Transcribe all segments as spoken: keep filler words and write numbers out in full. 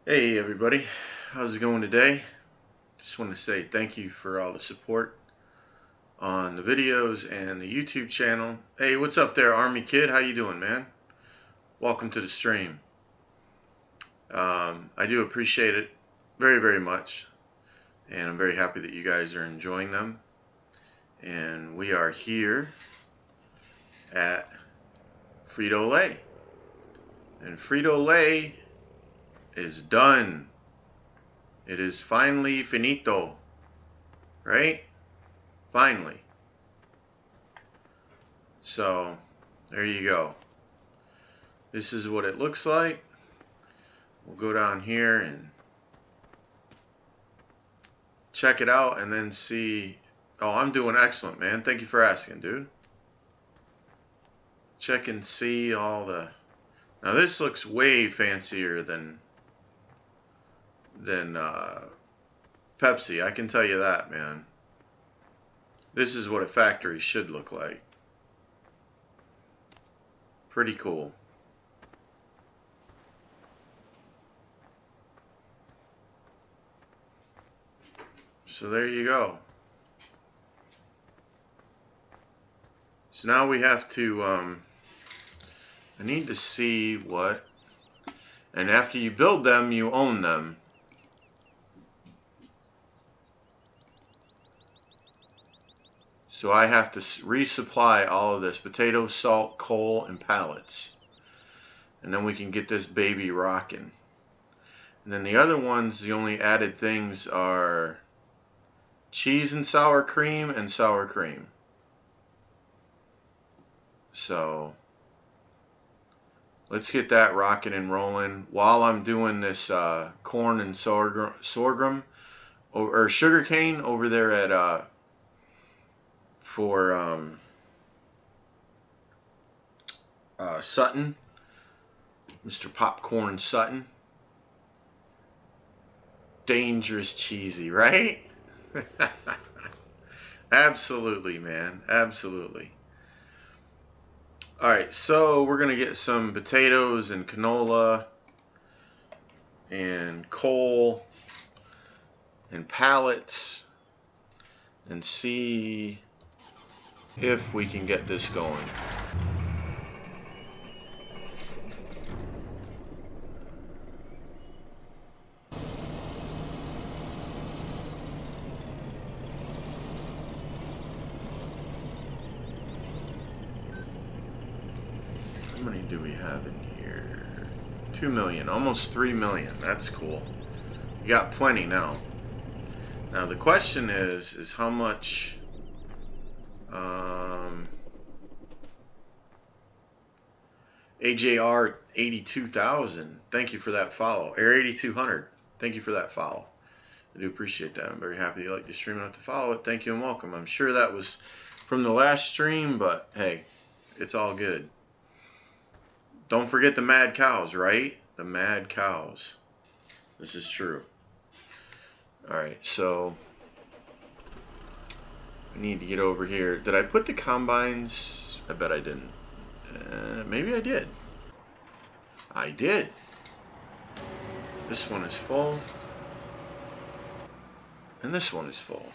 Hey everybody, how's it going today? Just want to say thank you for all the support on the videos and the YouTube channel. Hey, what's up there, Army Kid? How you doing, man? Welcome to the stream. Um, I do appreciate it very, very much, and I'm very happy that you guys are enjoying them. And we are here at Frito-Lay, and Frito-Lay is done. It is finally finito, right? Finally. So there you go. This is what it looks like. We'll go down here and check it out and then see. Oh, I'm doing excellent, man. Thank you for asking, dude. Check and see all the. Now this looks way fancier than than uh, Pepsi. I can tell you that, man. This is what a factory should look like. Pretty cool. So there you go. So now we have to, um, I need to see what, and after you build them, you own them. So I have to resupply all of this: potato, salt, coal, and pallets. And then we can get this baby rocking. And then the other ones, the only added things are cheese and sour cream and sour cream. So let's get that rocking and rolling while I'm doing this uh, corn and sorghum, sorghum or, or sugar cane over there at uh, for um, uh, Sutton, Mister Popcorn Sutton. Dangerous cheesy, right? Absolutely, man. Absolutely. Alright, so we're going to get some potatoes and canola and coal and pallets and see if we can get this going. How many do we have in here? Two million, almost three million. That's cool. We got plenty now. Now the question is, is how much? Um, A J R eighty-two thousand. Thank you for that follow. Air eighty-two hundred. Thank you for that follow. I do appreciate that. I'm very happy you like the stream enough to follow it. Thank you and welcome. I'm sure that was from the last stream, but hey, it's all good. Don't forget the mad cows, right? The mad cows. This is true. Alright, so I need to get over here. Did I put the combines? I bet I didn't. Uh, maybe I did. I did. This one is full. And this one is full.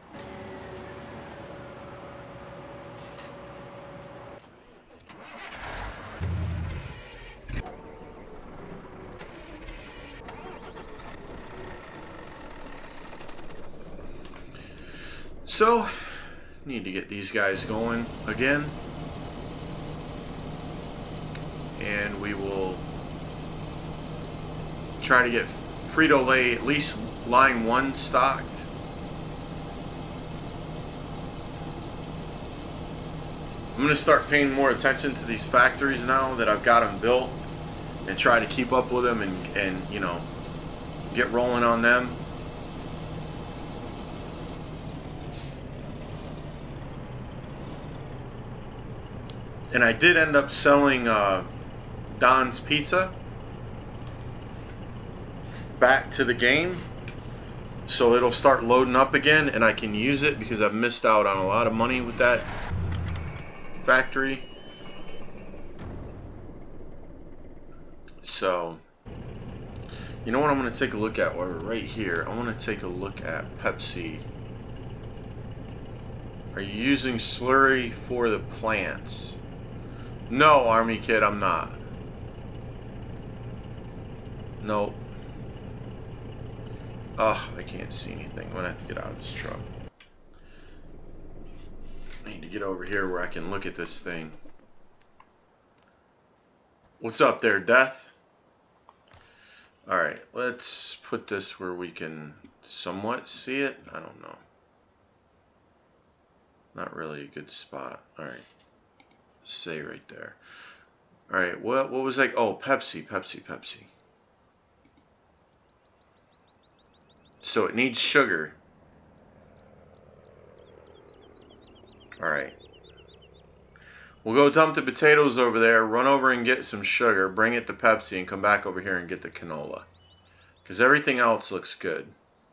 So, need to get these guys going again, and we will try to get Frito-Lay at least line one stocked. I'm going to start paying more attention to these factories now that I've got them built, and try to keep up with them and, and you know, get rolling on them. And I did end up selling uh, Don's Pizza back to the game, so it'll start loading up again and I can use it because I've missed out on a lot of money with that factory. So You know what I'm going to take a look at while we're right here? I want to take a look at Pepsi. Are you using slurry for the plants? No, Army Kid, I'm not. Nope. Oh, I can't see anything. I'm going to have to get out of this truck. I need to get over here where I can look at this thing. What's up there, Death? Alright, let's put this where we can somewhat see it. I don't know. Not really a good spot. Alright. Say right there. Alright, what, what was like? Oh, Pepsi, Pepsi, Pepsi. So it needs sugar. Alright. We'll go dump the potatoes over there, run over and get some sugar, bring it to Pepsi, and come back over here and get the canola. Because everything else looks good.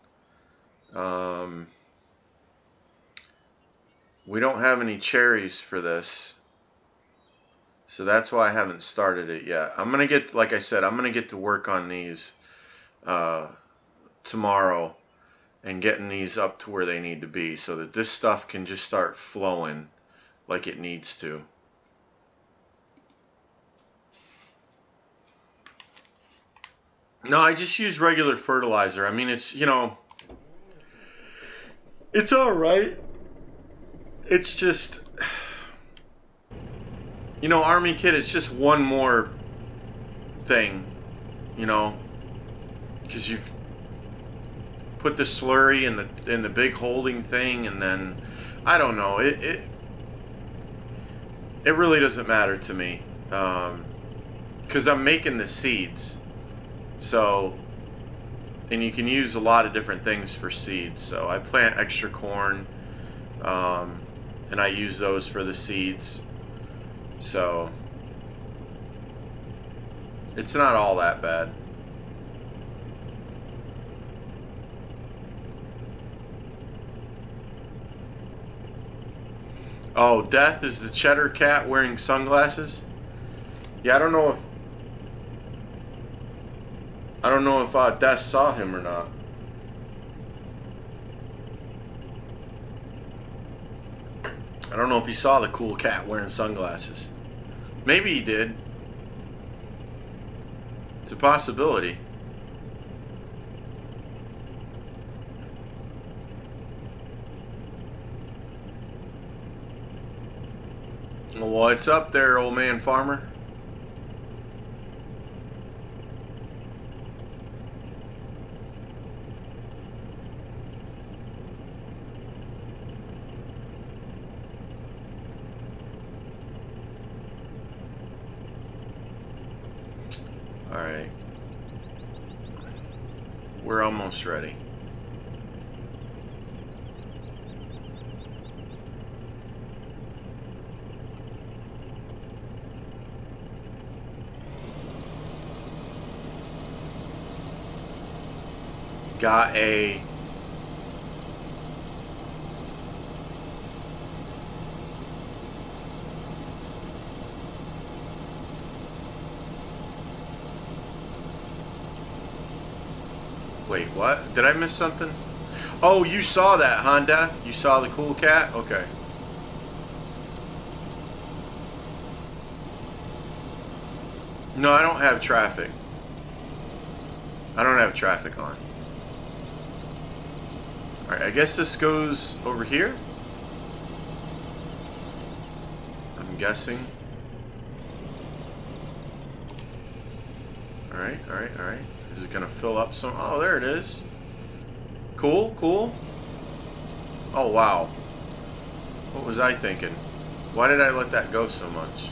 Um, we don't have any cherries for this. So that's why I haven't started it yet. I'm going to get, like I said, I'm going to get to work on these uh, tomorrow and getting these up to where they need to be so that this stuff can just start flowing like it needs to. No, I just use regular fertilizer. I mean, it's, you know, it's all right. It's just, you know, Army Kid, it's just one more thing, you know, because you've put the slurry in the in the big holding thing, and then, I don't know, it it, it really doesn't matter to me, um, because I'm making the seeds. So, and you can use a lot of different things for seeds. So I plant extra corn, um, and I use those for the seeds. So it's not all that bad. Oh, Death is the cheddar cat wearing sunglasses? Yeah, I don't know if I don't know if uh, Death saw him or not. I don't know if he saw the cool cat wearing sunglasses. Maybe he did. It's a possibility. What's up there, old man farmer? Alright. We're almost ready. Got a Wait, what? Did I miss something? Oh, you saw that, huh, Death? You saw the cool cat? Okay. No, I don't have traffic. I don't have traffic on. Alright, I guess this goes over here? I'm guessing. Alright, alright, alright. Is it going to fill up some? Oh, there it is. Cool, cool. Oh, wow. What was I thinking? Why did I let that go so much?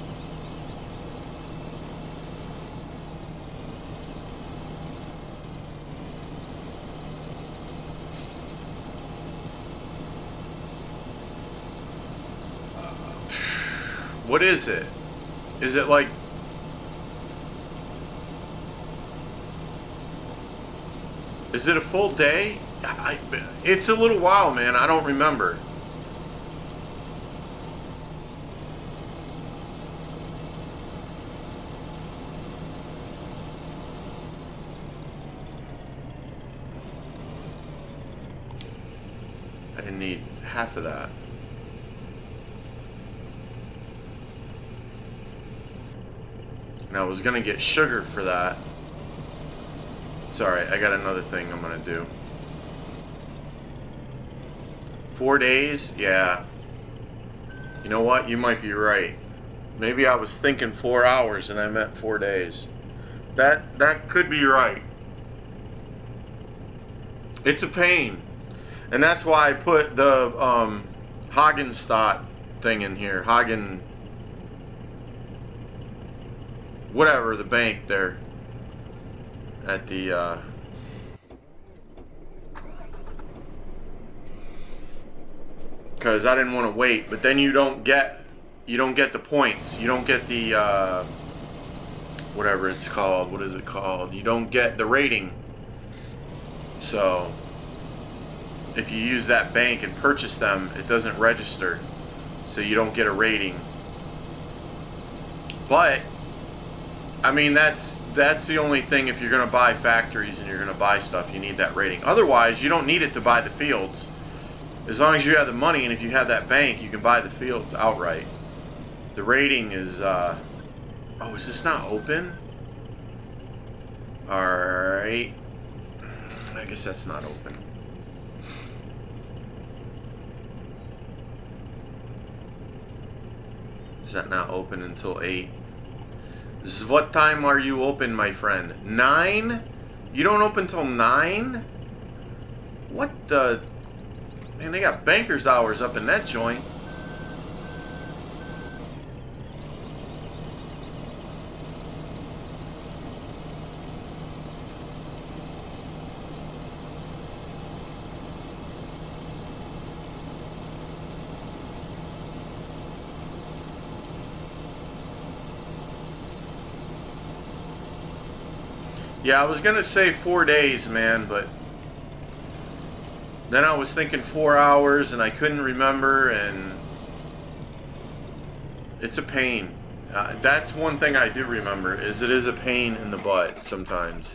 What is it? Is it like... Is it a full day? I, it's a little while, man. I don't remember. even need half of that. Now I was gonna get sugar for that. It's alright, I got another thing I'm gonna do. Four days? Yeah. You know what? You might be right. Maybe I was thinking four hours and I meant four days. That that could be right. It's a pain. And that's why I put the um, Hagenstadt thing in here. Hagen... whatever, the bank there. At the... Uh, because I didn't want to wait. But then you don't get... You don't get the points. You don't get the... Uh, whatever it's called. What is it called? You don't get the rating. So... if you use that bank and purchase them, it doesn't register, so you don't get a rating. But I mean, that's that's the only thing. If you're going to buy factories and you're going to buy stuff, you need that rating. Otherwise, you don't need it to buy the fields. As long as you have the money, and if you have that bank, you can buy the fields outright. The rating is uh oh, is this not open? Alright, I guess that's not open. Is that not open until eight? What time are you open, my friend? nine? You don't open till nine? What the... Man, they got banker's hours up in that joint. Yeah, I was gonna say four days, man, but then I was thinking four hours and I couldn't remember, and it's a pain. Uh, that's one thing I do remember, is it is a pain in the butt sometimes.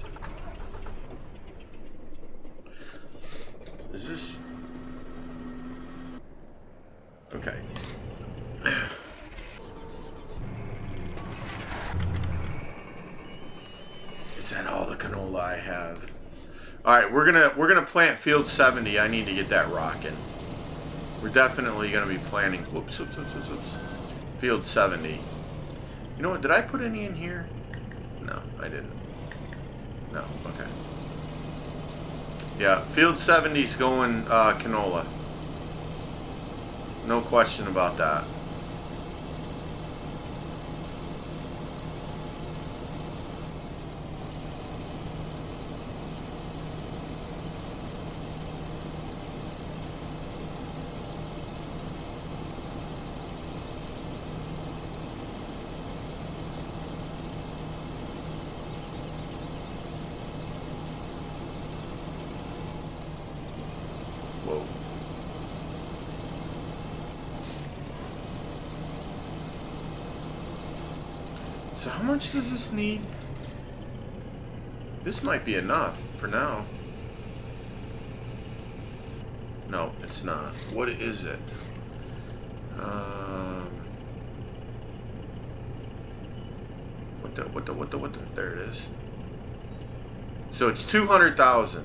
Is this... Okay. Is that all the canola I have? All right, we're gonna we're gonna plant field seventy. I need to get that rocking. We're definitely gonna be planting. Whoops, whoops, whoops, whoops, whoops. Field seventy. You know what? Did I put any in here? No, I didn't. No. Okay. Yeah, field seventy is going uh, canola. No question about that. Whoa. So how much does this need? This might be enough for now. No, it's not. What is it? Um, what the, what the, what the, what the, there it is. So it's two hundred thousand.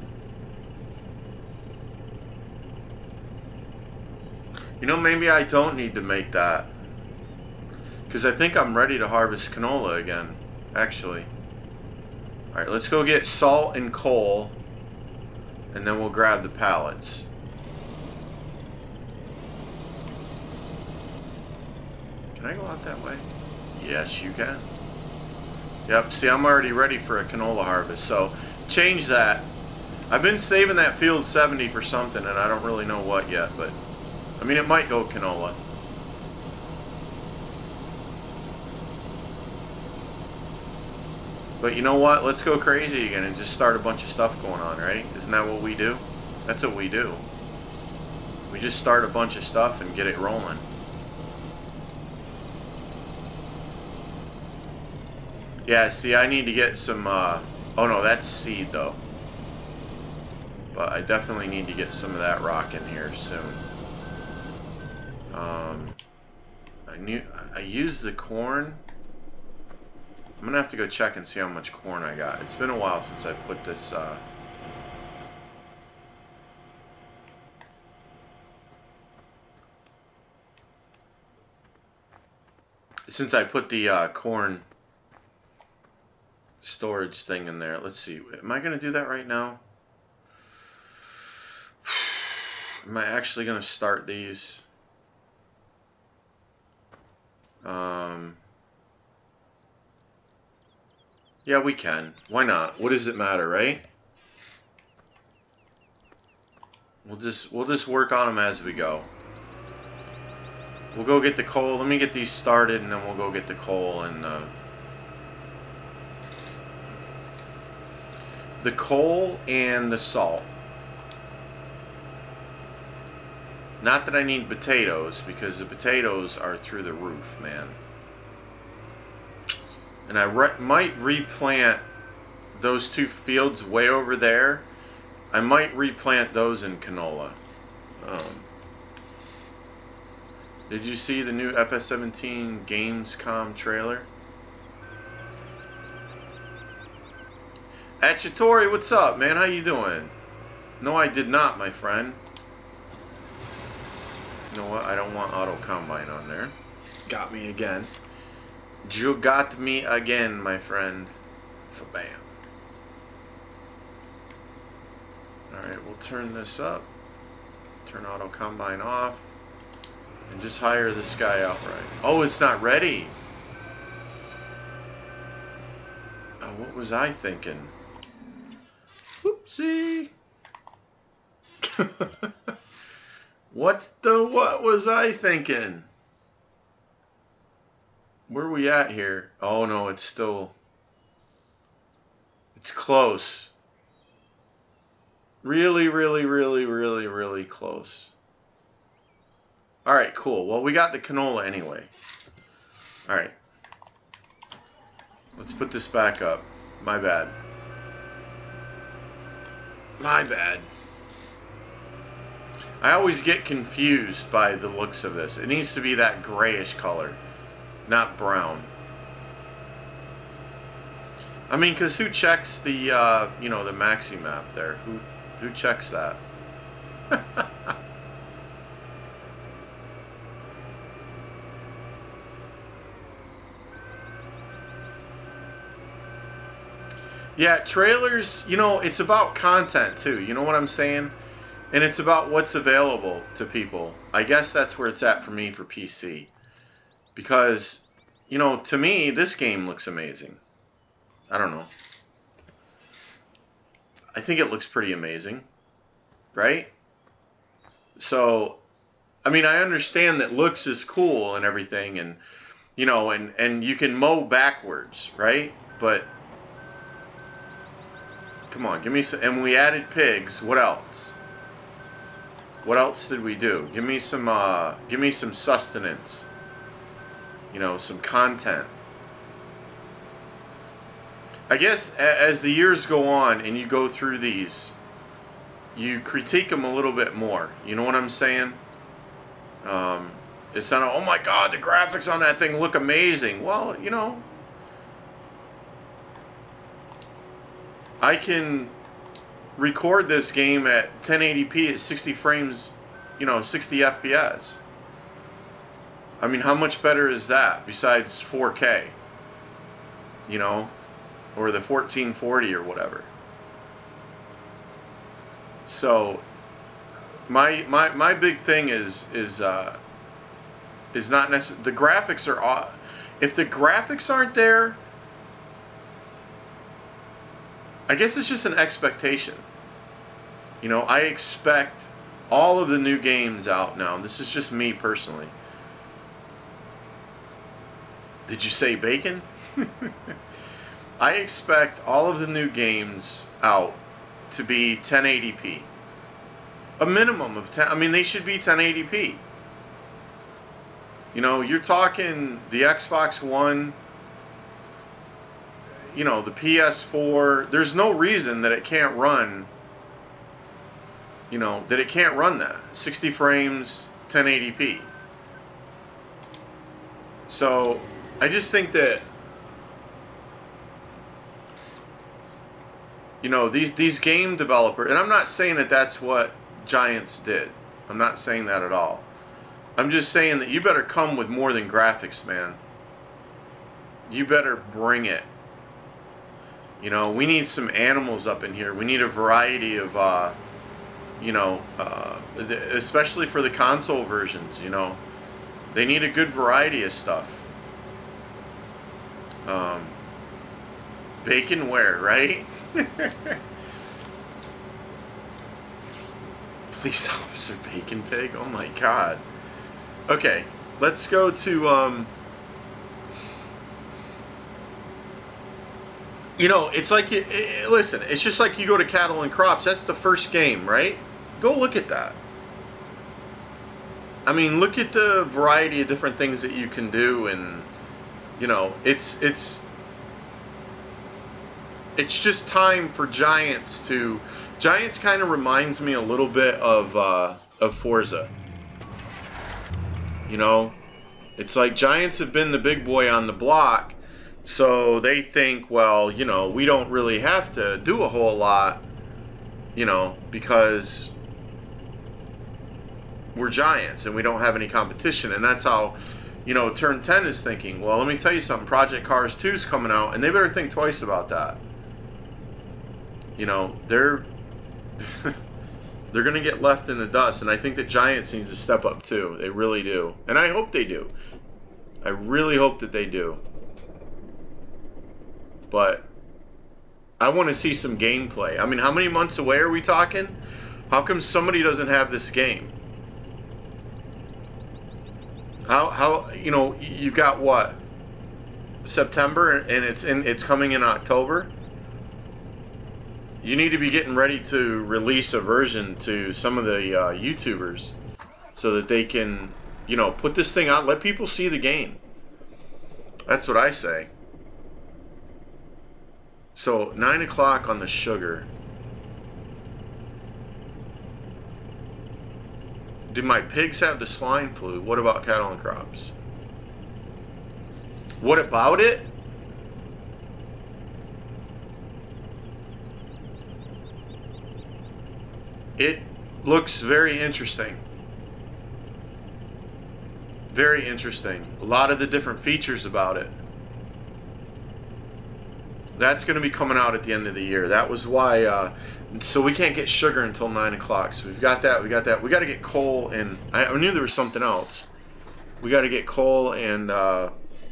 You know, maybe I don't need to make that, because I think I'm ready to harvest canola again, actually. Alright, let's go get salt and coal, and then we'll grab the pallets. Can I go out that way? Yes, you can. Yep, see, I'm already ready for a canola harvest, so change that. I've been saving that field seventy for something, and I don't really know what yet, but I mean, it might go canola. But you know what? Let's go crazy again and just start a bunch of stuff going on, right? Isn't that what we do? That's what we do. We just start a bunch of stuff and get it rolling. Yeah, see, I need to get some, uh... oh no, that's seed, though. But I definitely need to get some of that rocking here soon. Um, I knew I used the corn. I'm gonna have to go check and see how much corn I got. It's been a while since I put this. Uh, since I put the uh, corn storage thing in there. Let's see. Am I gonna do that right now? Am I actually gonna start these? Um. Yeah, we can. Why not? What does it matter, right? We'll just we'll just work on them as we go. We'll go get the coal. Let me get these started, and then we'll go get the coal and uh, the coal and the salt. Not that I need potatoes, because the potatoes are through the roof, man. And I re might replant those two fields way over there. I might replant those in canola. Um, did you see the new F S seventeen Gamescom trailer? Achitori, what's up, man? How you doing? No, I did not, my friend. You know what? I don't want auto combine on there. Got me again. You got me again, my friend. Bam. Alright, we'll turn this up. Turn auto combine off. And just hire this guy outright. Oh, it's not ready. Oh, what was I thinking? Whoopsie. What the what was I thinking? Where are we at here? Oh no, it's still... It's close. Really, really, really, really, really close. Alright, cool. Well, we got the canola anyway. Alright. Let's put this back up. My bad. My bad. I always get confused by the looks of this. It needs to be that grayish color, not brown. I mean, because who checks the, uh, you know, the maxi map there? Who, who checks that? Yeah, trailers, you know, it's about content too. You know what I'm saying? And it's about what's available to people. I guess that's where it's at for me for P C. Because, you know, to me, this game looks amazing. I don't know. I think it looks pretty amazing. Right? So, I mean, I understand that looks is cool and everything. And, you know, and, and you can mow backwards, right? But, come on, give me some... And we added pigs. What else? What else did we do? Give me some, uh, give me some sustenance. You know, some content. I guess as the years go on and you go through these, you critique them a little bit more. You know what I'm saying? Um, it's not, oh my God, the graphics on that thing look amazing. Well, you know, I can record this game at ten eighty p at sixty frames, you know, sixty F P S. I mean, how much better is that besides four K? You know, or the fourteen forty or whatever. So my my my big thing is is uh, is not necessarily the graphics are off. If the graphics aren't there, I guess it's just an expectation. You know, I expect all of the new games out now. This is just me personally. Did you say bacon? I expect all of the new games out to be ten eighty p. A minimum of ten. I mean, they should be ten eighty p. You know, you're talking the Xbox One, you know, the P S four. There's no reason that it can't run you know, that it can't run that. sixty frames, ten eighty p. So I just think that, you know, these these game developers, and I'm not saying that that's what Giants did. I'm not saying that at all. I'm just saying that you better come with more than graphics, man. You better bring it. You know, we need some animals up in here. We need a variety of, uh, you know, uh, especially for the console versions, you know. They need a good variety of stuff. Um, baconware, right? Police Officer Bacon Pig? Oh my god. Okay, let's go to, um, you know, it's like, you, it, listen, it's just like you go to Cattle and Crops. That's the first game, right? Go look at that. I mean, look at the variety of different things that you can do, and, you know, it's, it's, it's just time for Giants to, Giants kind of reminds me a little bit of, uh, of Forza. You know, it's like Giants have been the big boy on the block, so they think, well, you know, we don't really have to do a whole lot, you know, because we're Giants and we don't have any competition. And that's how, you know, Turn ten is thinking. Well, let me tell you something. Project Cars two is coming out, and they better think twice about that. You know, they're they're going to get left in the dust, and I think that Giants needs to step up too. They really do. And I hope they do. I really hope that they do. But I want to see some gameplay. I mean, how many months away are we talking? How come somebody doesn't have this game? How, how you know, you've got what? September, and it's in, it's coming in October? You need to be getting ready to release a version to some of the uh, YouTubers so that they can, you know, put this thing out. Let people see the game. That's what I say. So, nine o'clock on the sugar. Do my pigs have the swine flu? What about Cattle and Crops? What about it? It looks very interesting. Very interesting. A lot of the different features about it. That's going to be coming out at the end of the year. That was why, uh, so we can't get sugar until nine o'clock. So we've got that, we got that. We got to get coal, and I, I knew there was something else. We got to get coal and, uh,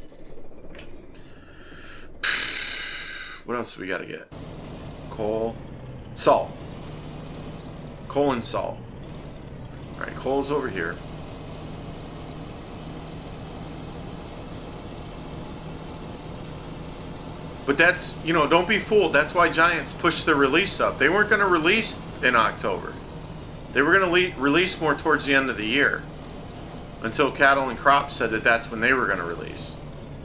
what else do we got to get? Coal, salt. Coal and salt. Alright, coal's over here. But that's, you know, don't be fooled. That's why Giants pushed the release up. They weren't going to release in October. They were going to release more towards the end of the year. Until Cattle and Crops said that that's when they were going to release.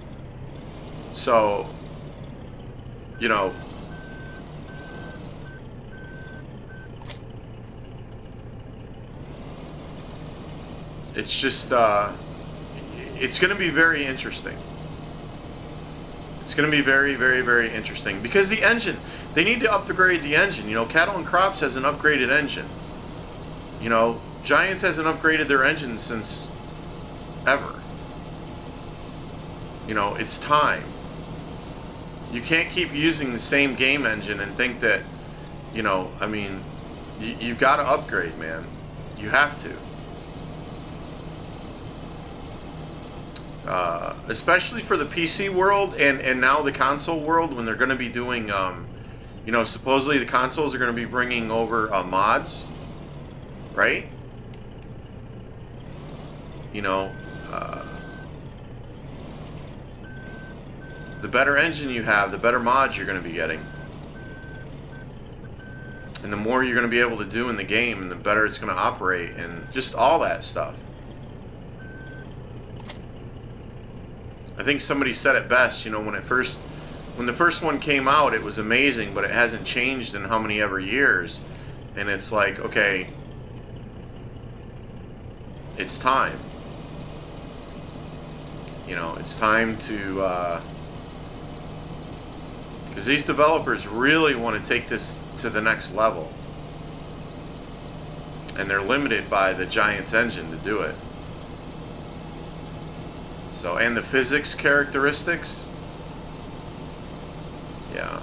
So, you know, it's just, uh, it's going to be very interesting. It's going to be very, very, very interesting. Because the engine, they need to upgrade the engine. You know, Cattle and Crops has an upgraded engine. You know, Giants hasn't upgraded their engine since ever. You know, it's time. You can't keep using the same game engine and think that, you know, I mean, you, you've got to upgrade, man. You have to. Uh, especially for the P C world and, and now the console world, when they're going to be doing, um, you know, supposedly the consoles are going to be bringing over uh, mods, right? You know, uh, the better engine you have, the better mods you're going to be getting. And the more you're going to be able to do in the game, and the better it's going to operate, and just all that stuff. I think somebody said it best, you know, when it first, when the first one came out, it was amazing, but it hasn't changed in how many ever years. And it's like, okay, it's time. You know, it's time to, uh, because these developers really want to take this to the next level. And they're limited by the Giants engine to do it. So, and the physics characteristics. Yeah.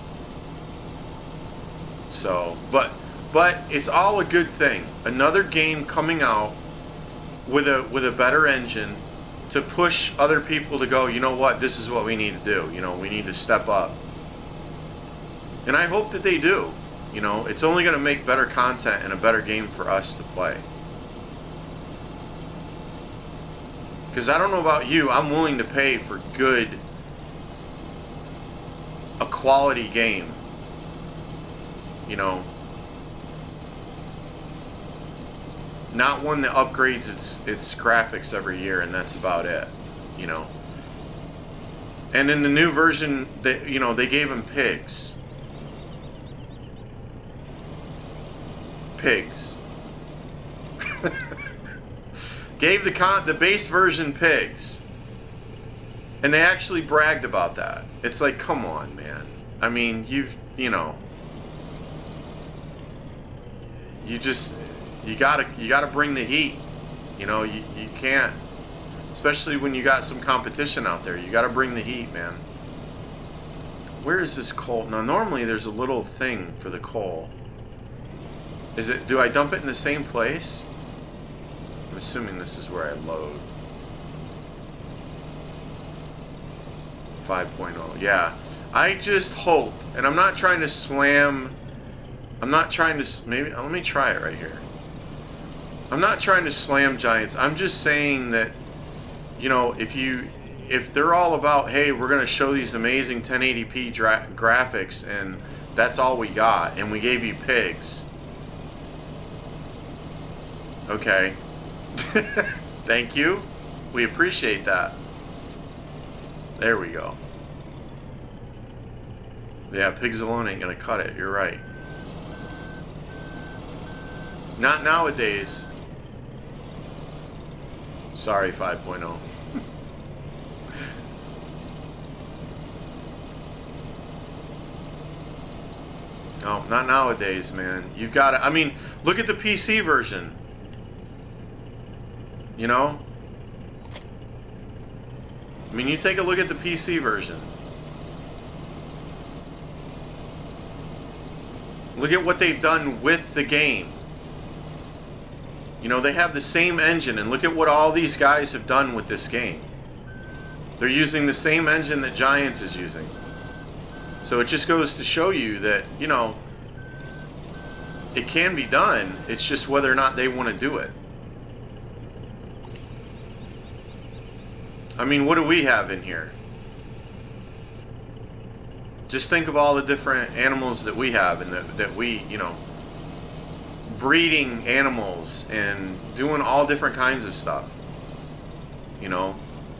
So, but, but it's all a good thing. Another game coming out with a, with a better engine to push other people to go, you know what, this is what we need to do. You know, we need to step up. And I hope that they do. You know, it's only going to make better content and a better game for us to play. Because I don't know about you, I'm willing to pay for good, a quality game. You know, not one that upgrades its its graphics every year and that's about it. You know. And in the new version, they, you know, they gave them pigs. Pigs. Gave the con the base version pigs. And they actually bragged about that. It's like, come on, man. I mean, you've, you know, you just, you gotta, you gotta bring the heat. You know, you, you can't, especially when you got some competition out there. You gotta bring the heat, man. Where is this coal? Now, normally there's a little thing for the coal. Is it, do I dump it in the same place? I'm assuming this is where I load. five point oh, yeah. I just hope, and I'm not trying to slam, I'm not trying to, maybe, let me try it right here. I'm not trying to slam Giants. I'm just saying that, you know, if you, if they're all about, hey, we're going to show these amazing ten eighty p dra graphics, and that's all we got, and we gave you pigs. Okay. Thank you. We appreciate that. There we go. Yeah, pigs alone ain't gonna cut it. You're right. Not nowadays. Sorry, five point oh. No, not nowadays, man. You've got to, I mean, look at the P C version. You know? I mean, you take a look at the P C version. Look at what they've done with the game. You know, they have the same engine, and look at what all these guys have done with this game. They're using the same engine that Giants is using. So it just goes to show you that, you know, it can be done. It's just whether or not they want to do it. I mean, what do we have in here? Just think of all the different animals that we have, and that, that we, you know, breeding animals and doing all different kinds of stuff. You know?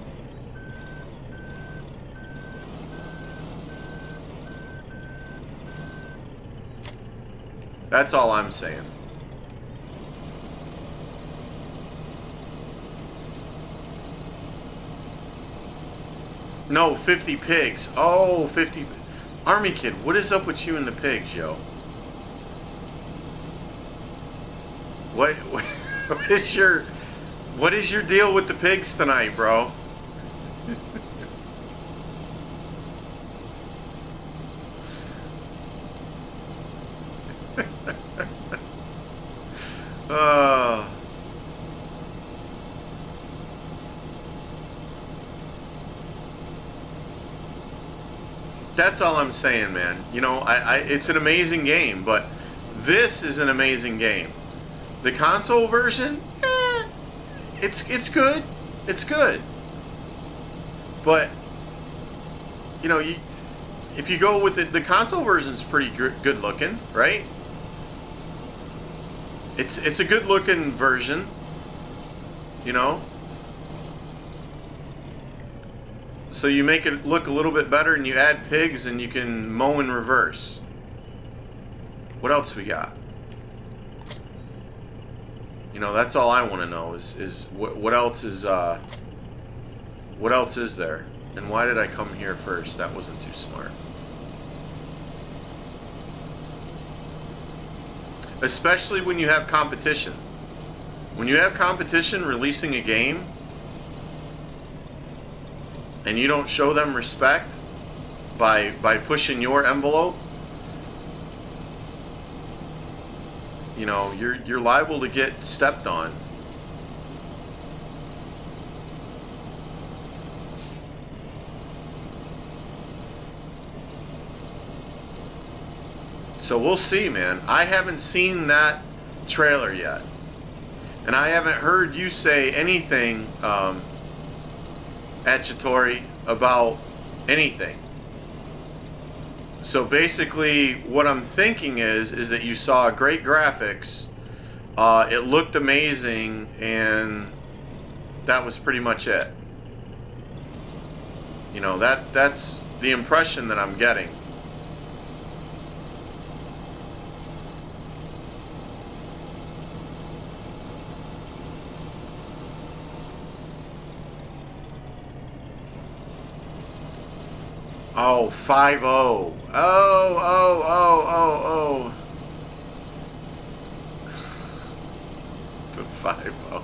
That's all I'm saying. No, fifty pigs. Oh, fifty. Army Kid, what is up with you and the pigs, yo? What, what is your, what is your deal with the pigs tonight, bro? uh, that's all I'm saying, man. You know, I, I, it's an amazing game, but this is an amazing game. The console version, eh, it's it's good, it's good. But you know, you, if you go with the the console version is pretty good looking, right? It's it's a good looking version, you know. So you make it look a little bit better, and you add pigs, and you can mow in reverse. What else we got? You know, that's all I want to know is is what what else is uh what else is there? And why did I come here first? That wasn't too smart. Especially when you have competition. When you have competition releasing a game and you don't show them respect by by pushing your envelope, you know, you're you're liable to get stepped on. So we'll see, man. I haven't seen that trailer yet. And I haven't heard you say anything, um, Achitori, about anything. So basically, what I'm thinking is, is that you saw great graphics, uh, it looked amazing, and that was pretty much it. You know, that that's the impression that I'm getting. Oh, five oh. Oh, oh, oh, oh, oh. The five oh.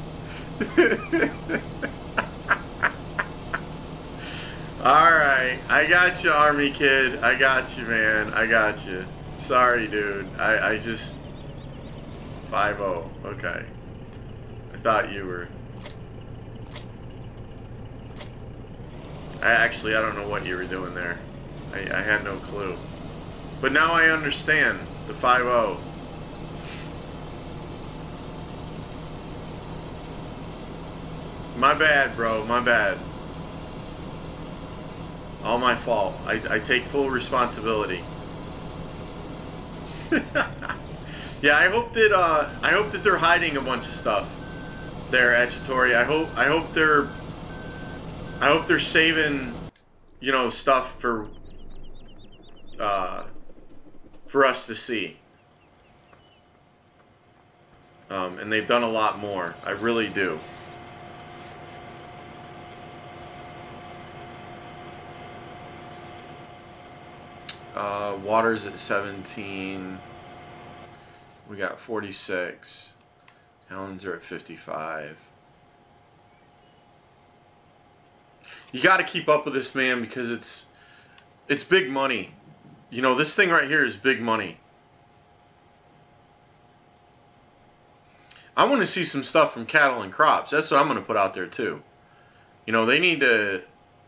Alright, I got you, Army Kid. I got you, man. I got you. Sorry, dude. I, I just... five oh. Okay. I thought you were... I actually, I don't know what you were doing there. I, I had no clue. But now I understand the five oh. My bad, bro. My bad. All my fault. I, I take full responsibility. Yeah, I hope that uh, I hope that they're hiding a bunch of stuff there, Achitori. I hope I hope they're I hope they're saving, you know, stuff for uh, for us to see. Um, and they've done a lot more. I really do. Uh, water's at seventeen. We got forty-six. Helens are at fifty-five. You got to keep up with this, man, because it's it's big money. You know, this thing right here is big money. I want to see some stuff from Cattle and Crops. That's what I'm going to put out there too. You know, they need to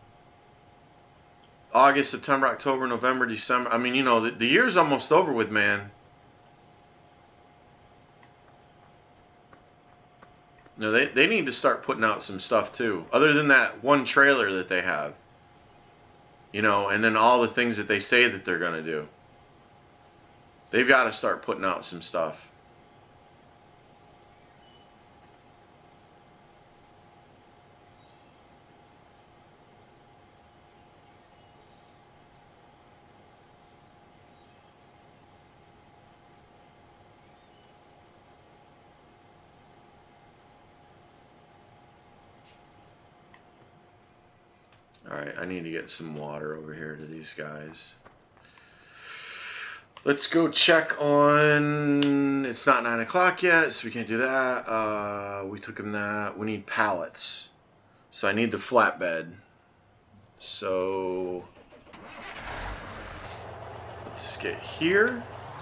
August, September, October, November, December. I mean, you know, the, the year's almost over with, man. No, they, they need to start putting out some stuff too. Other than that one trailer that they have. You know, and then all the things that they say that they're going to do. They've got to start putting out some stuff. Alright, I need to get some water over here to these guys. Let's go check on... It's not nine o'clock yet, so we can't do that. Uh, we took them that. We need pallets. So I need the flatbed. So... Let's get here.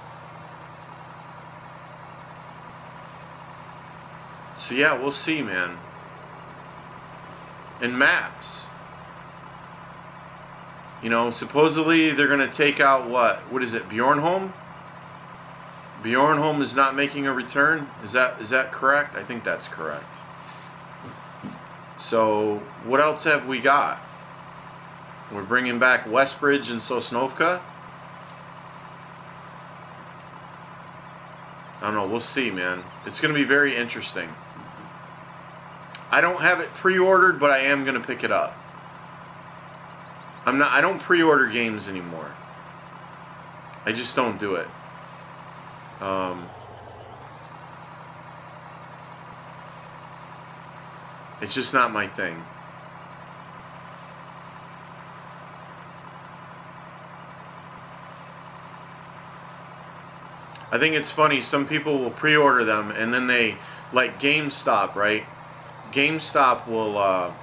So yeah, we'll see, man. And maps. You know, supposedly they're going to take out what? What is it? Bjornholm? Bjornholm is not making a return? Is that is that correct? I think that's correct. So, what else have we got? We're bringing back Westbridge and Sosnovka? I don't know. We'll see, man. It's going to be very interesting. I don't have it pre-ordered, but I am going to pick it up. I'm not. I don't pre-order games anymore. I just don't do it. Um, It's just not my thing. I think it's funny, some people will pre-order them and then they, like GameStop, right? GameStop will, uh,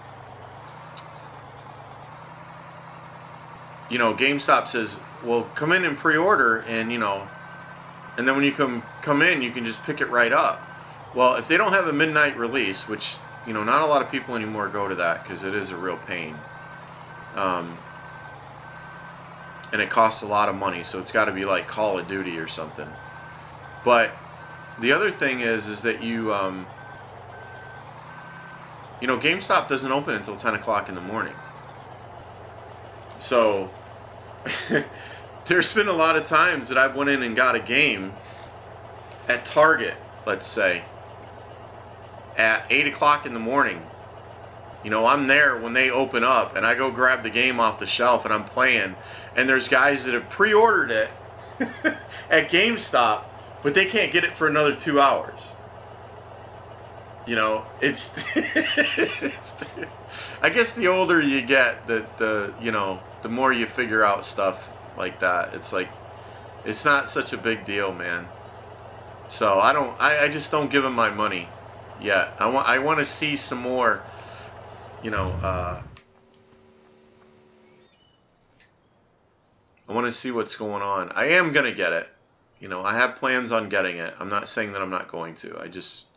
you know, GameStop says, well, come in and pre-order, and, you know, and then when you come come in, you can just pick it right up. Well, if they don't have a midnight release, which, you know, not a lot of people anymore go to that because it is a real pain. Um, and it costs a lot of money, so it's got to be like Call of Duty or something. But the other thing is, is that you, um, you know, GameStop doesn't open until ten o'clock in the morning. So there's been a lot of times that I've went in and got a game at Target, let's say, at eight o'clock in the morning. You know, I'm there when they open up, and I go grab the game off the shelf, and I'm playing, and there's guys that have pre-ordered it at GameStop, but they can't get it for another two hours. You know, it's, it's I guess the older you get, the, the, you know, the more you figure out stuff like that. It's like, it's not such a big deal, man. So I don't, I, I just don't give them my money yet. I want, I want to see some more, you know, uh, I want to see what's going on. I am going to get it. You know, I have plans on getting it. I'm not saying that I'm not going to. I just,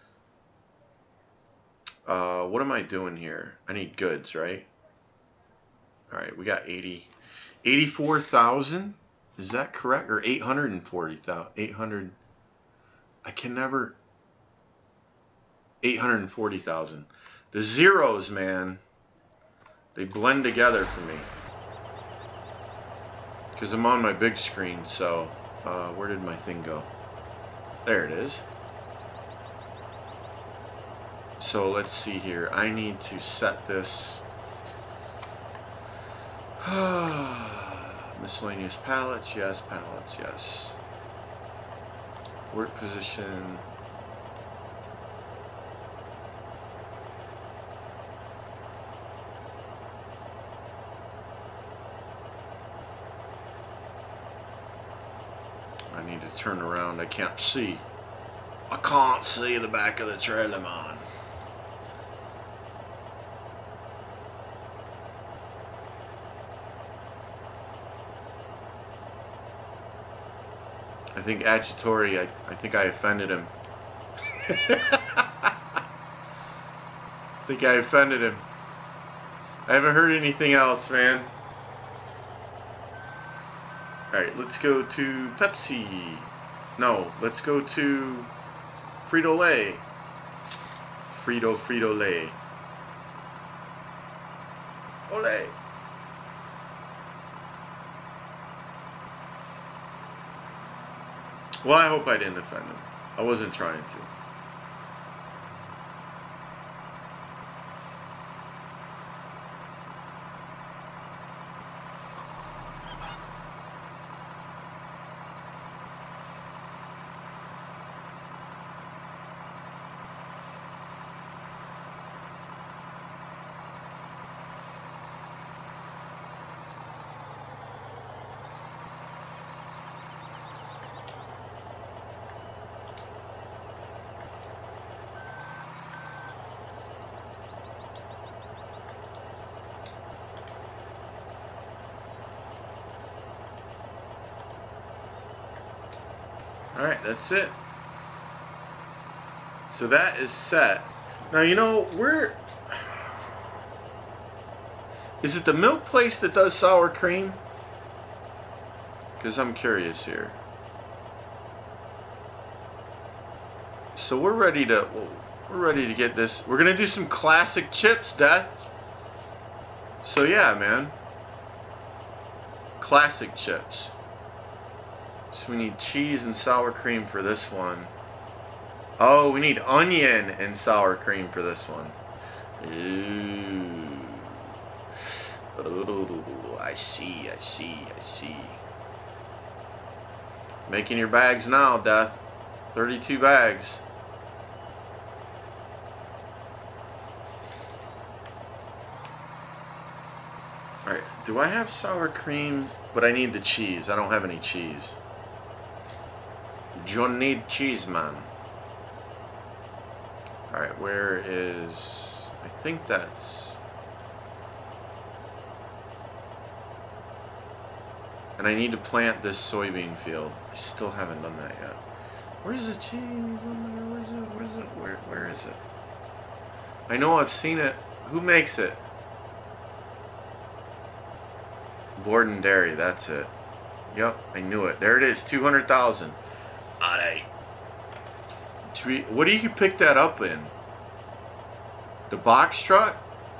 uh, what am I doing here? I need goods, right? All right, we got eighty, eighty-four thousand. Is that correct? Or eight hundred forty thousand? eight hundred. I can never. eight hundred forty thousand. The zeros, man, they blend together for me. Because I'm on my big screen, so uh, where did my thing go? There it is. So let's see here. I need to set this. Miscellaneous pallets, yes. Pallets, yes. Work position. I need to turn around. I can't see. I can't see the back of the trailer, man. I think Agitory, I, I think I offended him. I think I offended him. I haven't heard anything else, man. Alright, let's go to Pepsi. No, let's go to Frito-Lay. Frito, Frito-Lay. Olay. Well, I hope I didn't offend him. I wasn't trying to. Alright, that's it. So that is set. Now, you know, where... Is it the milk place that does sour cream? Because I'm curious here. So we're ready to... We're ready to get this. We're going to do some classic chips, Death. So yeah, man. Classic chips. So we need cheese and sour cream for this one. Oh, we need onion and sour cream for this one. Ooh. Oh, I see, I see, I see. Making your bags now, Death. thirty-two bags. Do I have sour cream? But I need the cheese. I don't have any cheese. John need cheese, man. Alright, where is... I think that's... And I need to plant this soybean field. I still haven't done that yet. Where's the cheese? Where's it? Where's it? Where, where is it? I know I've seen it. Who makes it? Borden Dairy, that's it. Yep, I knew it. There it is, two hundred thousand. Alright. What do you pick that up in? The box truck?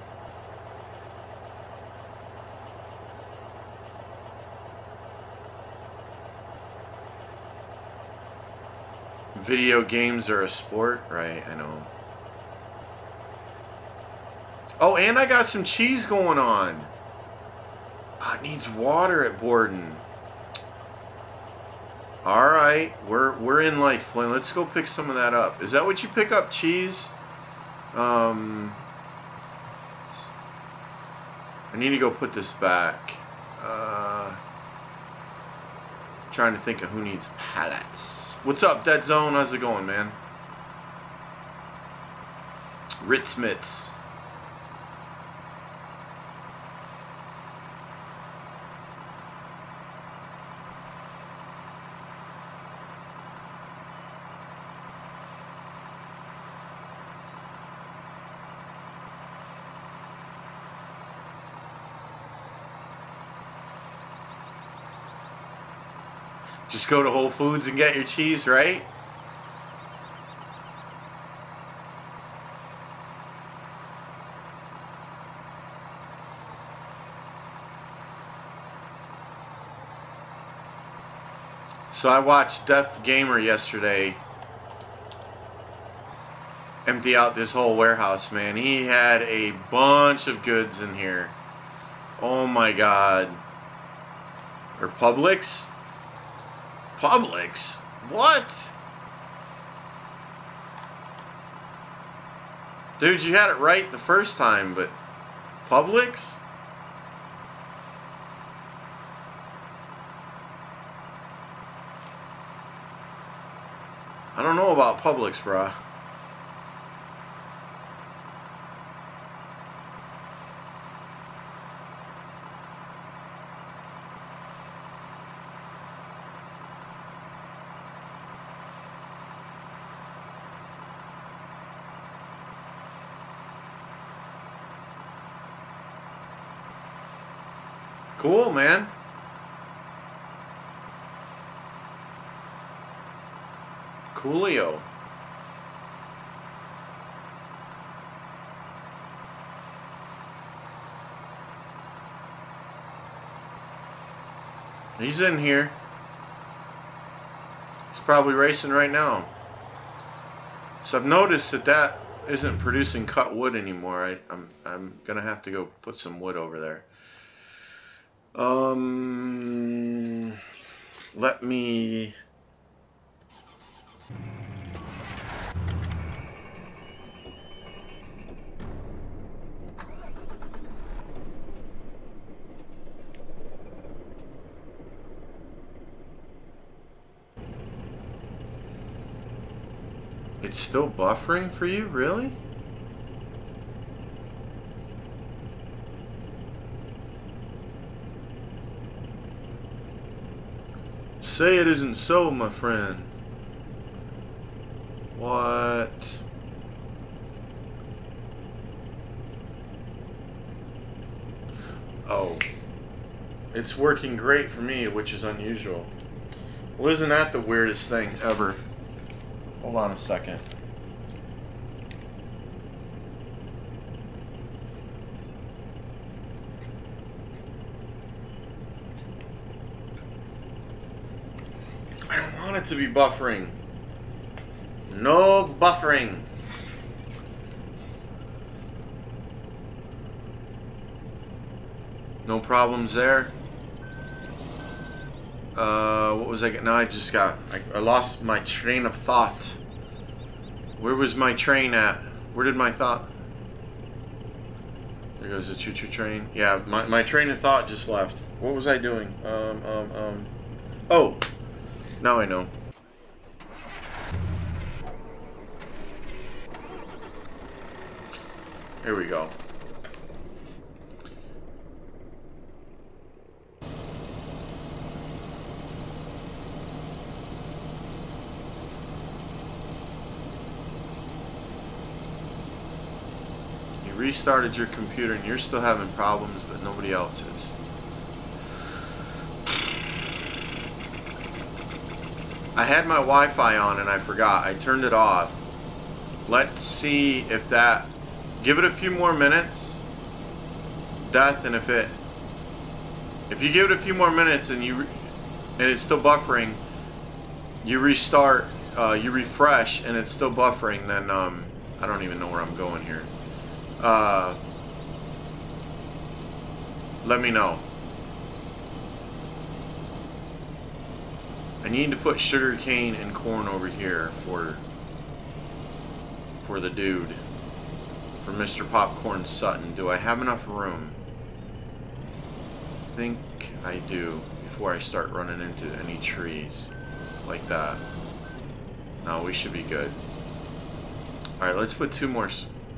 Video games are a sport? Right, I know. Oh, and I got some cheese going on. Oh, it needs water at Borden. Alright, we're we're in like Flint. Let's go pick some of that up. Is that what you pick up, cheese? Um I need to go put this back. Uh trying to think of who needs pallets. What's up, Dead Zone? How's it going, man? Ritz Mitz. Just go to Whole Foods and get your cheese, right? So I watched Def Gamer yesterday empty out this whole warehouse, man. He had a bunch of goods in here. Oh my God. Or Publix? Publix? What? Dude, you had it right the first time, but Publix? I don't know about Publix, bruh. Cool, man. Coolio. He's in here. He's probably racing right now. So I've noticed that that isn't producing cut wood anymore. I, I'm I'm gonna have to go put some wood over there. Um, let me. It's still buffering for you, really? Say it isn't so, my friend. What? Oh. It's working great for me, which is unusual. Well, isn't that the weirdest thing ever? Hold on a second. I don't want it to be buffering. No buffering. No problems there. Uh, what was I getting? No, I just got, I, I lost my train of thought. Where was my train at? Where did my thought? There goes the choo-choo train. Yeah, my, my train of thought just left. What was I doing? Um, um, um. Oh! Now I know. Here we go. You restarted your computer and you're still having problems, but nobody else is. I had my Wi-Fi on and I forgot. I turned it off. Let's see if that... Give it a few more minutes. Death, and if it... If you give it a few more minutes and you... And it's still buffering, you restart, uh, you refresh, and it's still buffering, then, um... I don't even know where I'm going here. Uh... Let me know. I need to put sugar cane and corn over here for for the dude, for Mister Popcorn Sutton. Do I have enough room? I think I do, before I start running into any trees like that. No, we should be good. Alright, let's put two more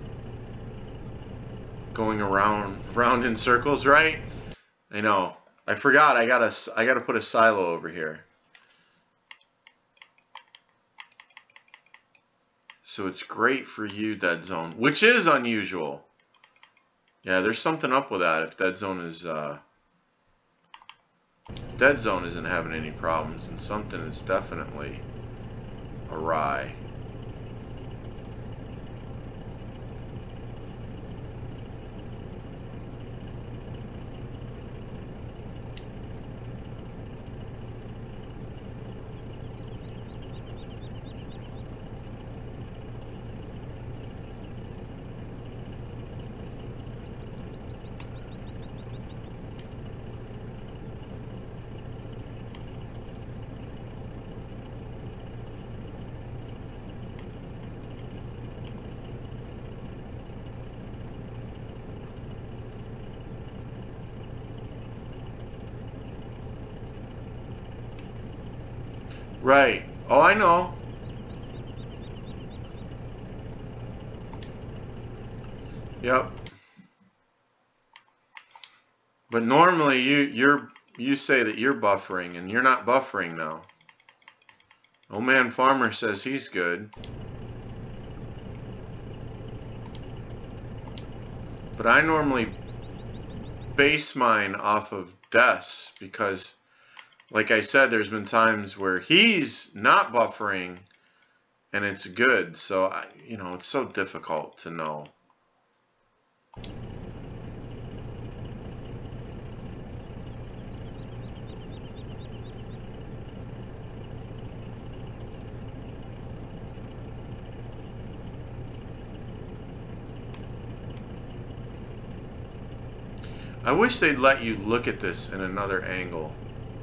going around round in circles, right? I know. I forgot I gotta I gotta put a silo over here. So it's great for you, Dead Zone, which is unusual. Yeah, there's something up with that. If Dead Zone is uh, Dead Zone isn't having any problems, and something is definitely awry. Right. Oh, I know. Yep. But normally you you're you say that you're buffering, and you're not buffering now. Old Man Farmer says he's good. But I normally base mine off of deaths because, like I said, there's been times where he's not buffering and it's good. So, I, you know, it's so difficult to know. I wish they'd let you look at this in another angle.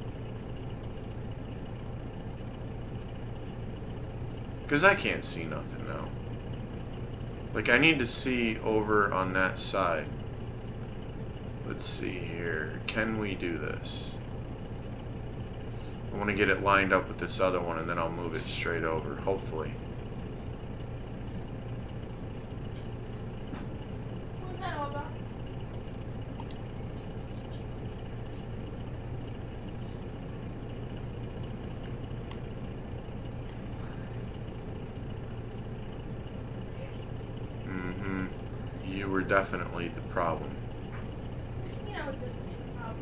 Because I can't see nothing now. Like, I need to see over on that side. Let's see here. Can we do this? I want to get it lined up with this other one, and then I'll move it straight over, hopefully. Definitely the problem. You know, it's a problem.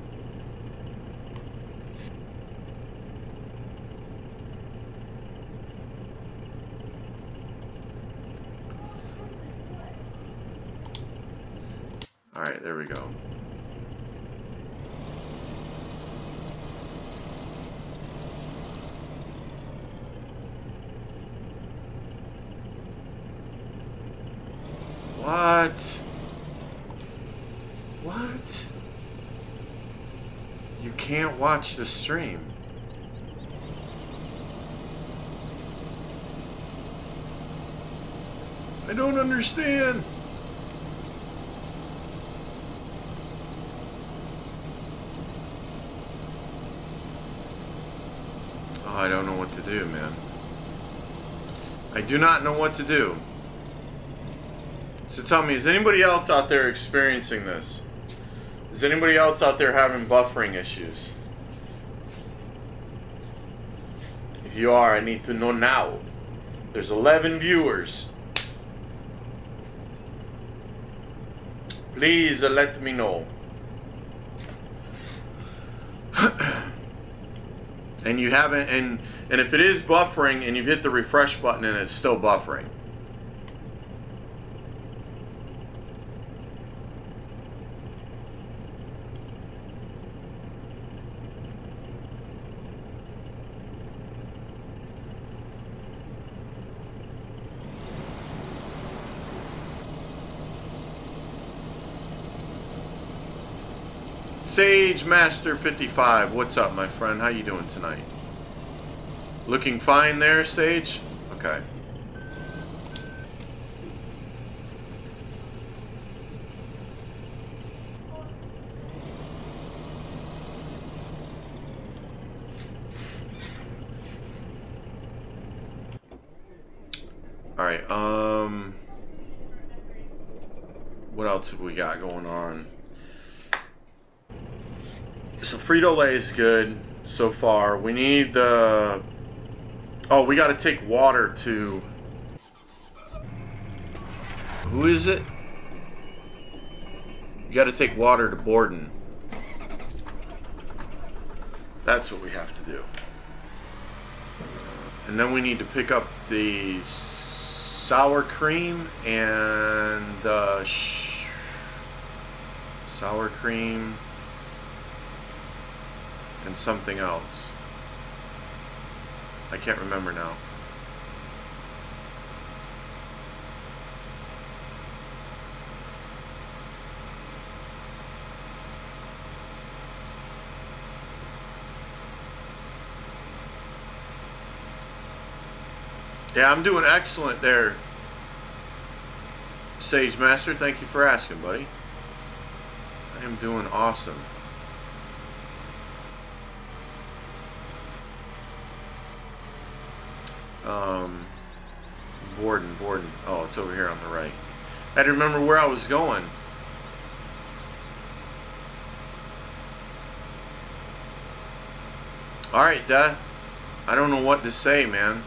All right, there we go. What? What? You can't watch the stream. I don't understand. I don't know what to do, man. I do not know what to do. So tell me, is anybody else out there experiencing this? Is anybody else out there having buffering issues? If you are, I need to know now. There's eleven viewers. Please uh, let me know. And you haven't, and and if it is buffering and you've hit the refresh button and it's still buffering. Sage Master fifty-five, what's up, my friend? How you doing tonight? Looking fine there, Sage? Okay. Alright, um... what else have we got going on? So Frito-Lay is good so far. We need the... Oh, we got to take water to... Who is it? You got to take water to Borden. That's what we have to do. And then we need to pick up the sour cream and the sh sour cream and something else. I can't remember now. Yeah, I'm doing excellent there, Sage Master. Thank you for asking, buddy. I am doing awesome. Um, Borden, Borden. Oh, it's over here on the right. I had to remember where I was going. Alright, Death. I don't know what to say, man.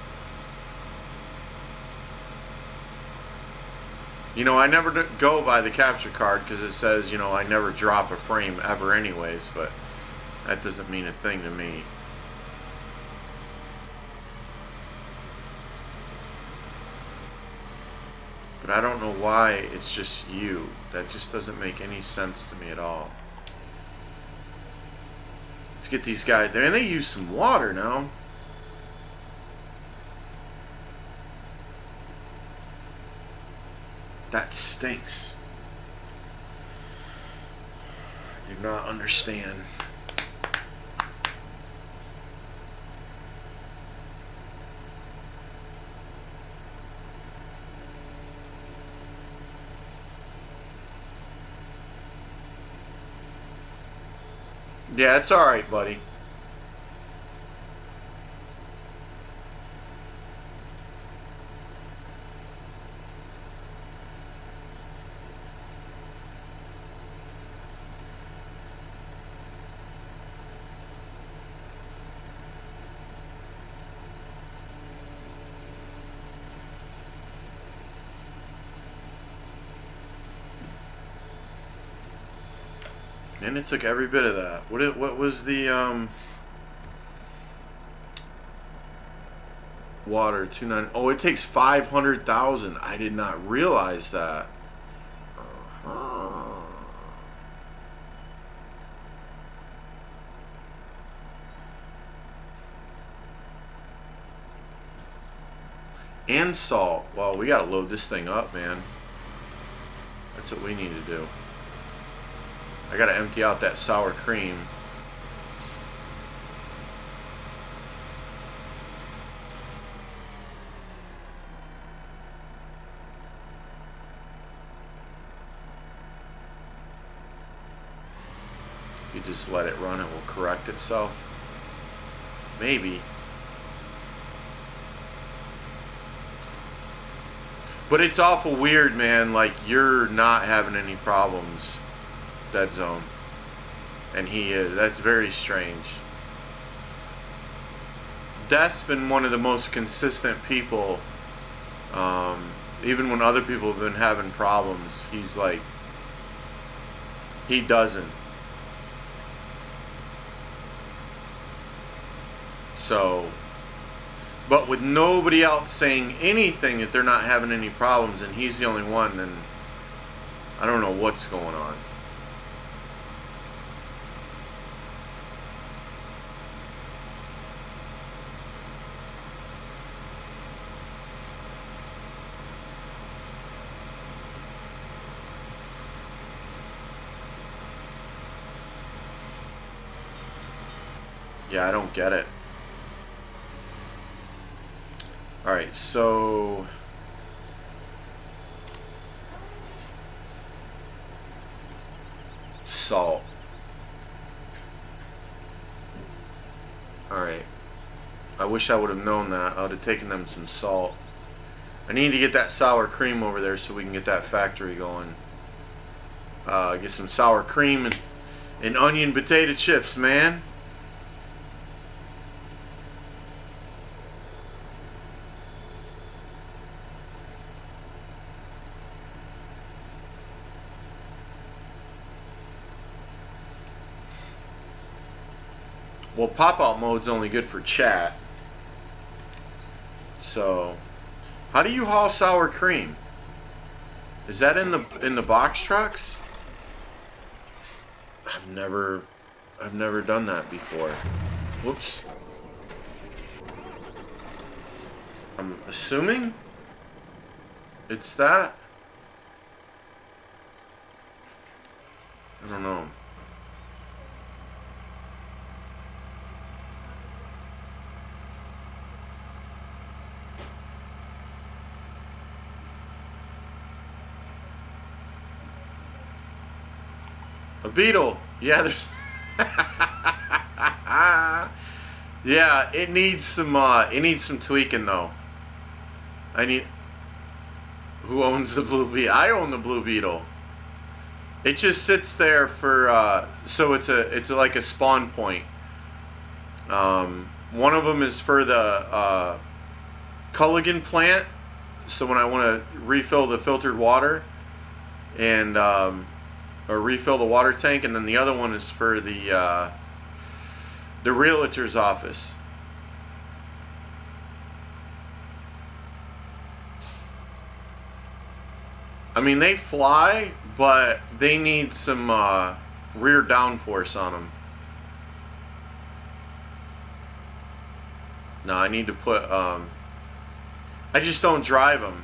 You know, I never go by the capture card because it says, you know, I never drop a frame ever anyways, but that doesn't mean a thing to me. But I don't know why it's just you. That just doesn't make any sense to me at all. Let's get these guys there. And they use some water now. That stinks. I do not understand. Yeah, it's alright, buddy. And it took every bit of that. What it, what was the um water two nine? Oh, it takes five hundred thousand. I did not realize that. Uh-huh. And salt. Well, we gotta load this thing up, man. That's what we need to do. I gotta empty out that sour cream. You just let it run, it will correct itself. Maybe. But it's awful weird, man. Like, you're not having any problems, Dead Zone. And he is. That's very strange. Death's been one of the most consistent people. Um, even when other people have been having problems, he's like, he doesn't. So, but with nobody else saying anything that they're not having any problems, and he's the only one, then I don't know what's going on. Yeah, I don't get it. Alright, so salt. Alright. I wish I would have known that. I would have taken them some salt. I need to get that sour cream over there so we can get that factory going. Uh, get some sour cream and, and onion potato chips, man. Well, pop-out mode's only good for chat. So, how do you haul sour cream? Is that in the in the box trucks? I've never I've never done that before. Whoops. I'm assuming it's that. I don't know. A beetle. Yeah, there's. Yeah, it needs some. Uh, it needs some tweaking though. I need. Who owns the blue beetle? I own the blue beetle. It just sits there for. Uh, so it's a. It's like a spawn point. Um, one of them is for the uh, Culligan plant. So when I want to refill the filtered water, and. Um, or refill the water tank, and then the other one is for the uh, the realtor's office. I mean, they fly, but they need some uh, rear downforce on them. No, I need to put. Um, I just don't drive them.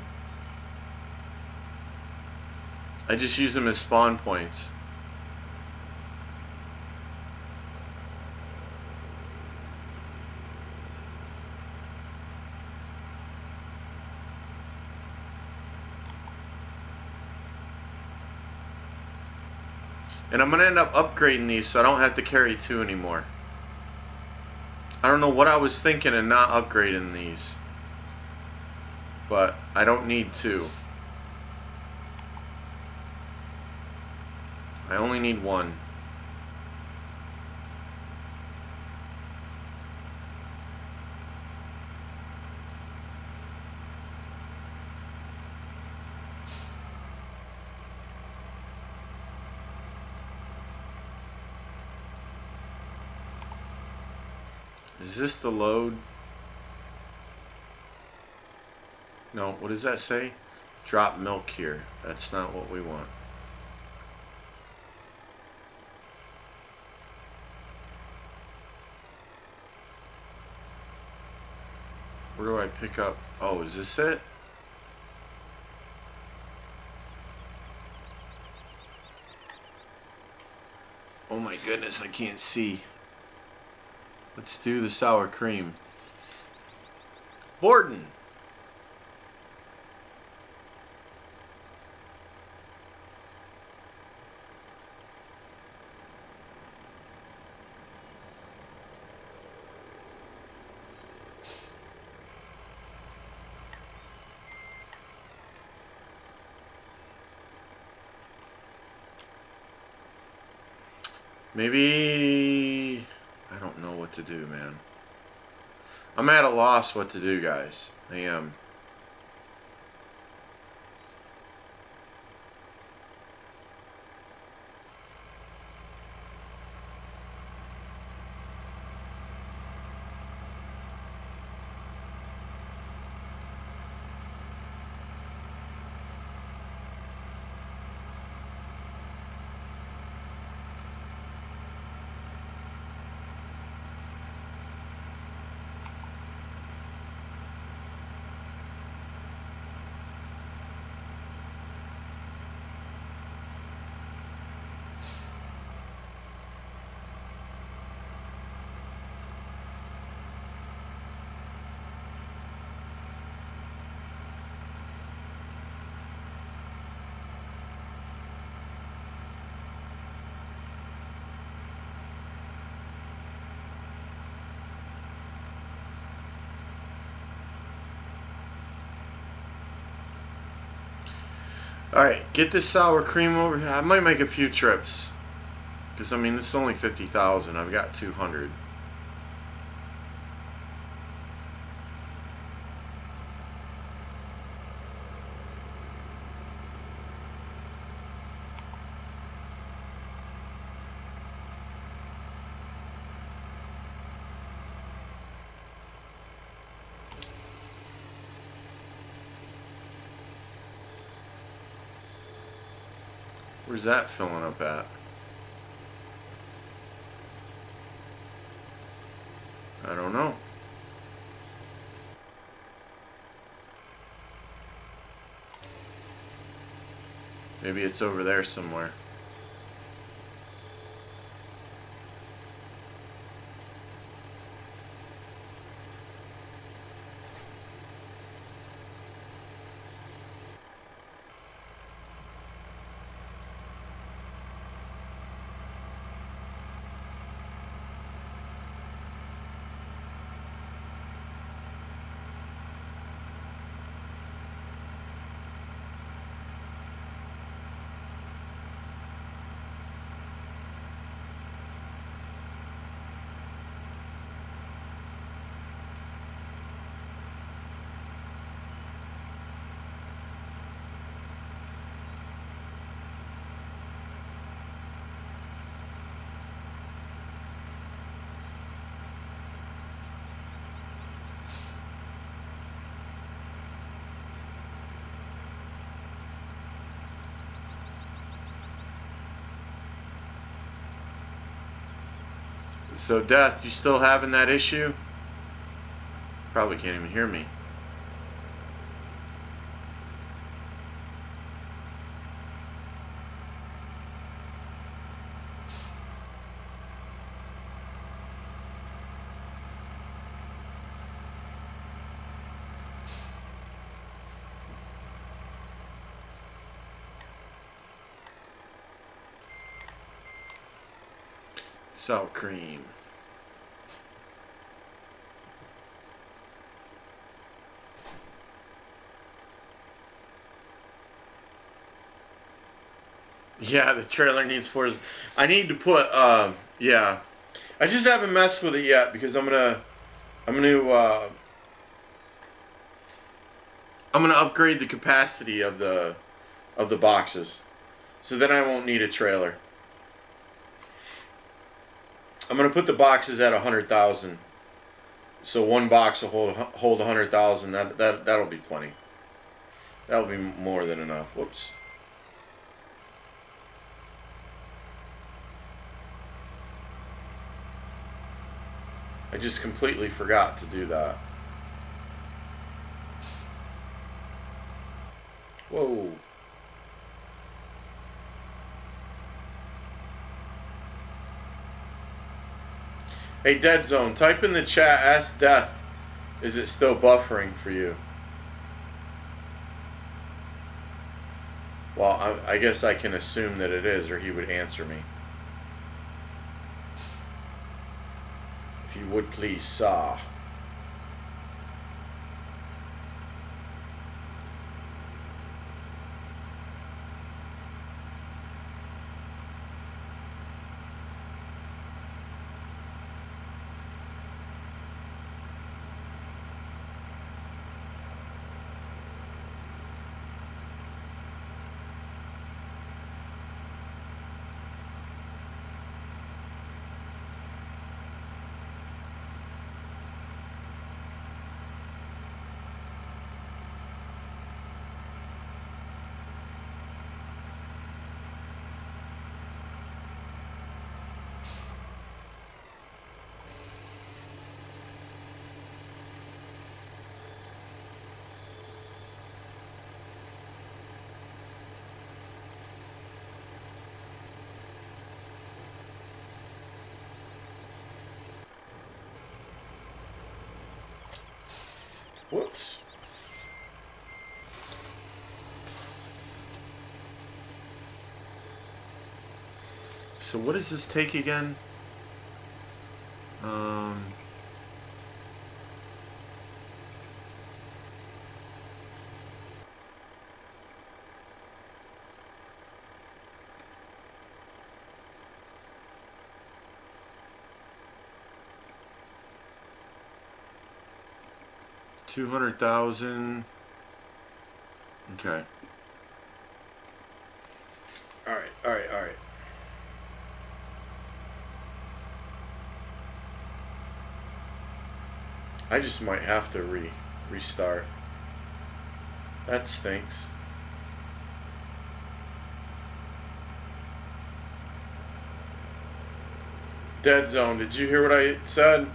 I just use them as spawn points. And I'm going to end up upgrading these so I don't have to carry two anymore. I don't know what I was thinking and not upgrading these. But I don't need two. I only need one. Is this the load? No, what does that say? Drop milk here. That's not what we want. Where do I pick up? Oh, is this it? Oh my goodness, I can't see. Let's do the sour cream. Borden! Maybe... I don't know what to do, man. I'm at a loss what to do, guys. I am. Alright, get this sour cream over here. I might make a few trips. Because, I mean, this is only fifty thousand. I've got two hundred. Where's that filling up at? I don't know. Maybe it's over there somewhere. So, Death, you still having that issue? Probably can't even hear me. Sour cream. Yeah, the trailer needs fours. I need to put, uh, yeah. I just haven't messed with it yet because I'm gonna, I'm gonna, uh, I'm gonna upgrade the capacity of the, of the boxes, so then I won't need a trailer. I'm gonna put the boxes at a hundred thousand, so one box will hold hold a hundred thousand. That that that'll be plenty. That'll be more than enough. Whoops. I just completely forgot to do that. Whoa. Hey, Dead Zone, type in the chat, ask Death, is it still buffering for you? Well, I, I guess I can assume that it is, or he would answer me. If you would please, saw. Whoops. So what does this take again? Um, two hundred thousand. Okay. All right, all right, all right. I just might have to re restart. That stinks. Dead zone. Did you hear what I said?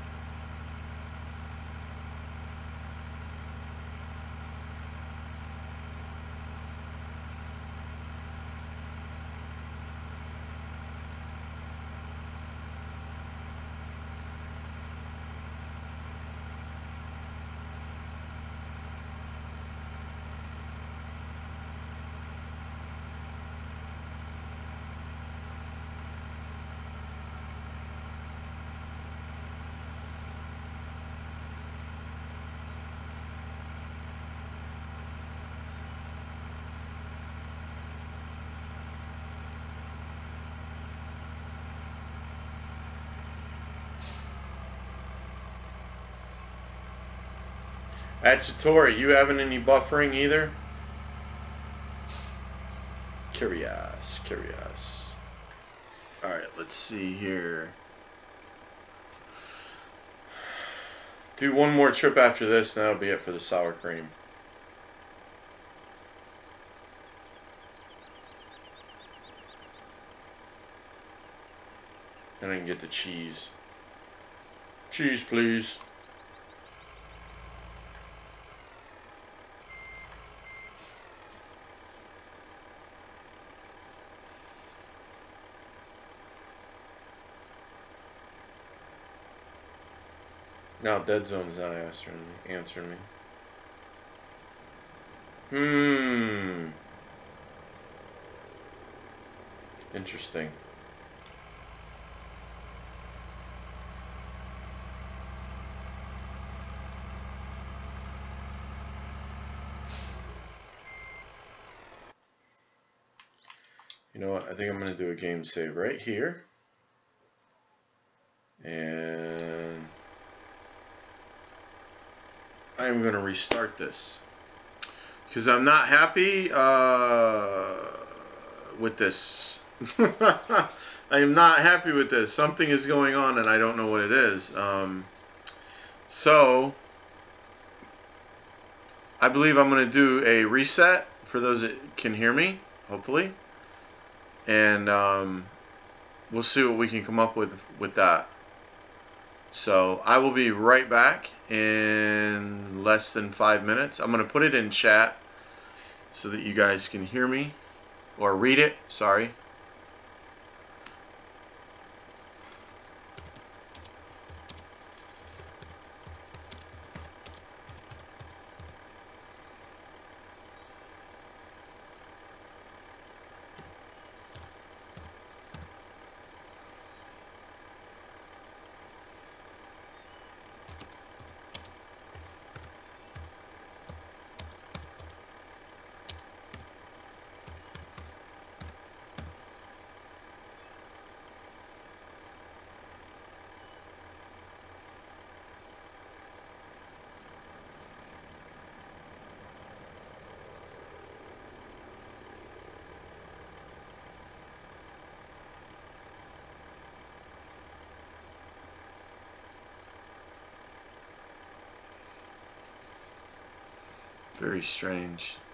Achatori, you having any buffering either? Curious, curious. Alright, let's see here. Do one more trip after this, and that'll be it for the sour cream. And I can get the cheese. Cheese, please. Now Dead Zone's not answering me. Answering me. Hmm. Interesting. You know what? I think I'm going to do a game save right here. And I'm going to restart this. Because I'm not happy uh, with this. I am not happy with this. Something is going on and I don't know what it is. Um, so, I believe I'm going to do a reset for those that can hear me, hopefully. And um, we'll see what we can come up with with that. So I will be right back in less than five minutes. I'm going to put it in chat so that you guys can hear me or read it. Sorry. Very strange.